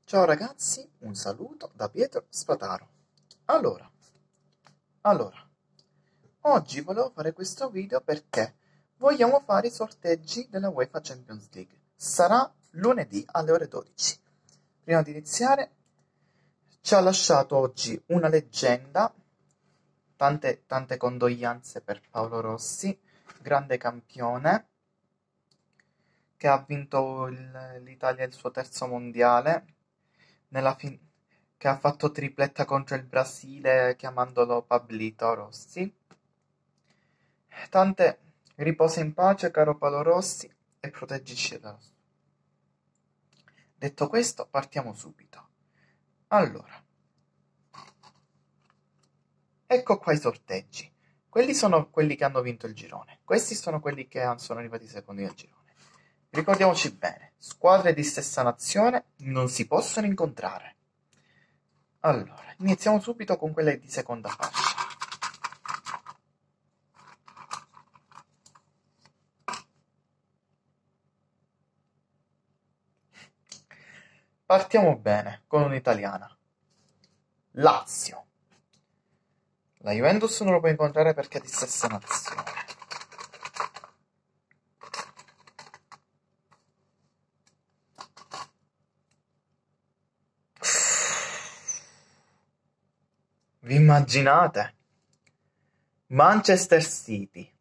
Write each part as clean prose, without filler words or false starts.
Ciao ragazzi, un saluto da Pietro Spataro. Allora, oggi volevo fare questo video perché vogliamo fare i sorteggi della UEFA Champions League. Sarà lunedì alle ore 12. Prima di iniziare, ci ha lasciato oggi una leggenda, tante condoglianze per Paolo Rossi, grande campione, che ha vinto l'Italia il suo terzo mondiale, che ha fatto tripletta contro il Brasile chiamandolo Pablito Rossi. Riposa in pace, caro Paolo Rossi, e proteggici da Rossi. Detto questo, partiamo subito. Allora, ecco qua i sorteggi. Quelli sono quelli che hanno vinto il girone. Questi sono quelli che sono arrivati secondi nel girone. Ricordiamoci bene, squadre di stessa nazione non si possono incontrare. Allora, iniziamo subito con quelle di seconda fascia. Partiamo bene con un'italiana. Lazio. La Juventus non lo può incontrare perché è di stessa nazione. Vi immaginate? Manchester City.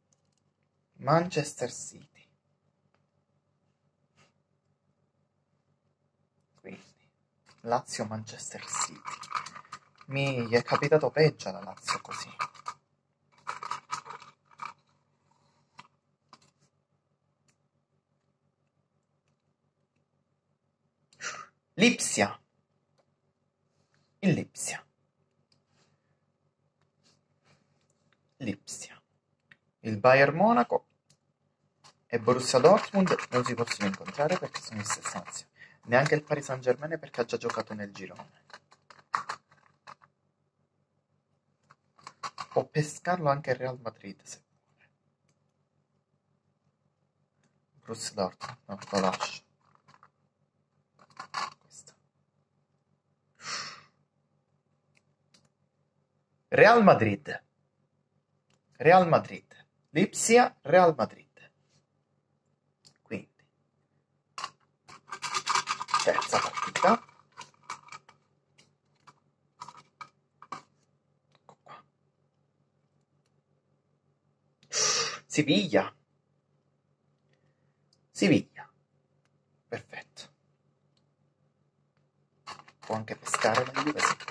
Quindi, Lazio-Manchester City. Mi è capitato peggio alla Lazio così. Lipsia. Il Lipsia. Il Bayern Monaco e Borussia Dortmund non si possono incontrare perché sono in stessa nazione. Neanche il Paris Saint-Germain perché ha già giocato nel girone. Può pescarlo anche il Real Madrid se vuole. Borussia Dortmund, no, lo lascio. Questo. Real Madrid. Lipsia, Real Madrid. Quindi, terza partita. Ecco qua. Siviglia. Perfetto. Può anche pescare la Juve, sì.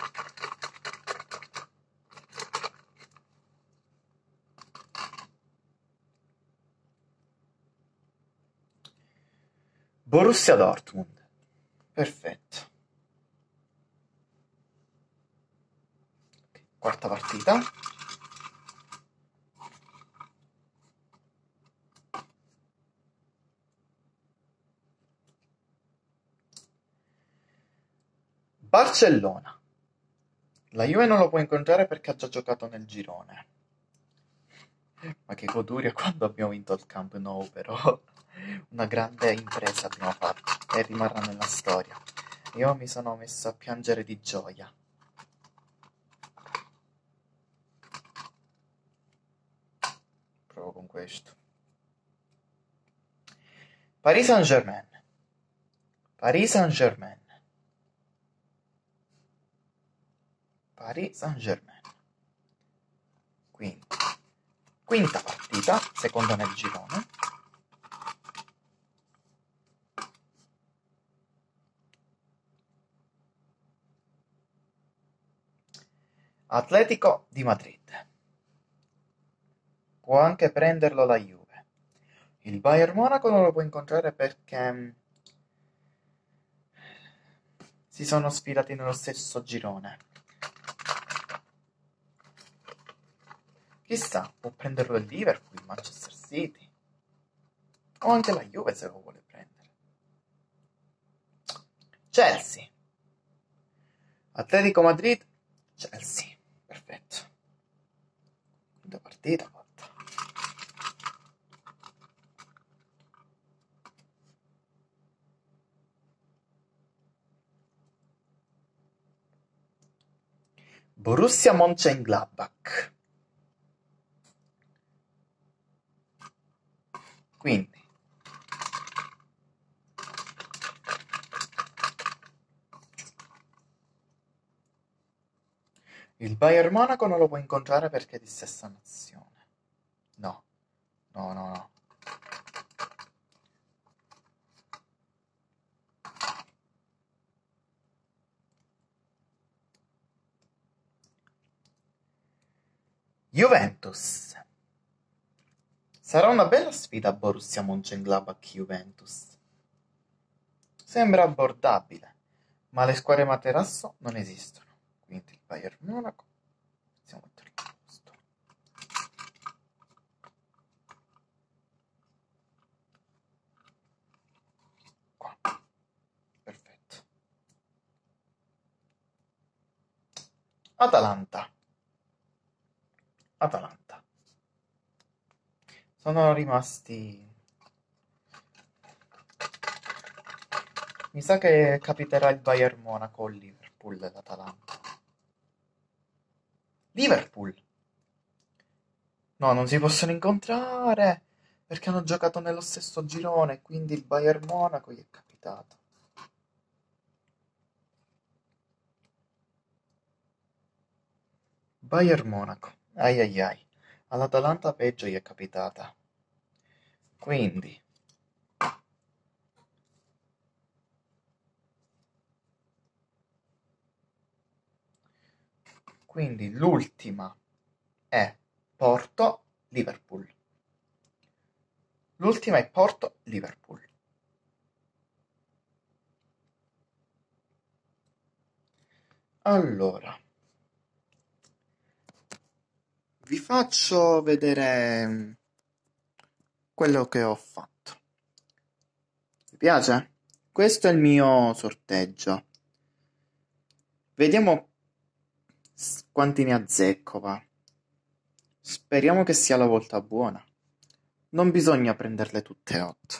Borussia Dortmund. Perfetto. Quarta partita. Barcellona. La Juve non lo può incontrare perché ha già giocato nel girone. Ma che goduria quando abbiamo vinto il Camp Nou, però. Una grande impresa abbiamo fatto e rimarrà nella storia. Io mi sono messo a piangere di gioia. Provo con questo. Paris Saint-Germain. Quindi, quinta partita, seconda nel girone. Atletico di Madrid. Può anche prenderlo la Juve. Il Bayern Monaco non lo può incontrare perché si sono sfidati nello stesso girone. Chissà, può prenderlo il Liverpool, Manchester City. O anche la Juve se lo vuole prendere. Chelsea. Atletico Madrid, Chelsea. Perfetto. Quinta partita fatta. Borussia Mönchengladbach. Quindi il Bayern Monaco non lo può incontrare perché è di stessa nazione. No, no, no, no. Juventus. Sarà una bella sfida Borussia Mönchengladbach-Juventus. Sembra abbordabile, ma le squadre materasso non esistono. Quindi il Bayern Monaco. Iniziamo a metterlo a posto. Qua. Perfetto. Atalanta. Sono rimasti. Mi sa che capiterà il Bayern Monaco o il Liverpool dell'Atalanta. Liverpool! No, non si possono incontrare perché hanno giocato nello stesso girone, quindi il Bayern Monaco gli è capitato. Bayern Monaco. Ai ai ai. All'Atalanta peggio gli è capitata. Quindi l'ultima è Porto-Liverpool. L'ultima è Porto-Liverpool. Allora, vi faccio vedere quello che ho fatto. Vi piace? Questo è il mio sorteggio. Vediamo quanti ne azzecco, va. Speriamo che sia la volta buona. Non bisogna prenderle tutte 8.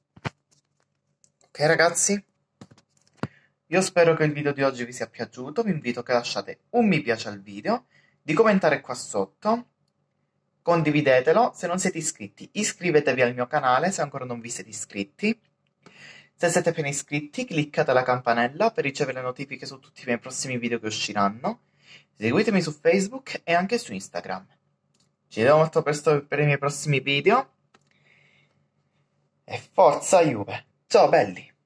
Ok ragazzi? Io spero che il video di oggi vi sia piaciuto. Vi invito che lasciate un mi piace al video, di commentare qua sotto, condividetelo. Se non siete iscritti, iscrivetevi al mio canale se ancora non vi siete iscritti. Se siete appena iscritti, cliccate la campanella per ricevere notifiche su tutti i miei prossimi video che usciranno. Seguitemi su Facebook e anche su Instagram. Ci vediamo molto presto per i miei prossimi video. E forza Juve! Ciao belli!